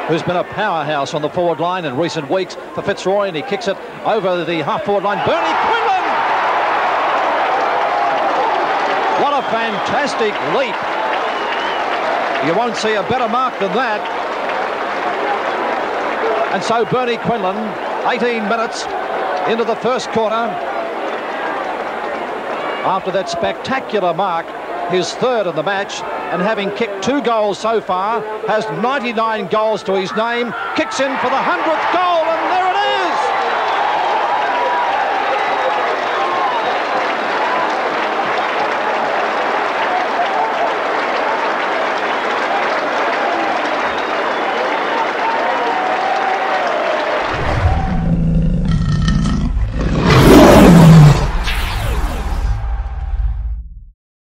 who's been a powerhouse on the forward line in recent weeks for Fitzroy, and he kicks it over the half-forward line. Bernie Quinlan! What a fantastic leap. You won't see a better mark than that. And so Bernie Quinlan, 18 minutes into the first quarter, after that spectacular mark, his third in the match, and having kicked 2 goals so far, has 99 goals to his name, kicks in for the 100th goal, and there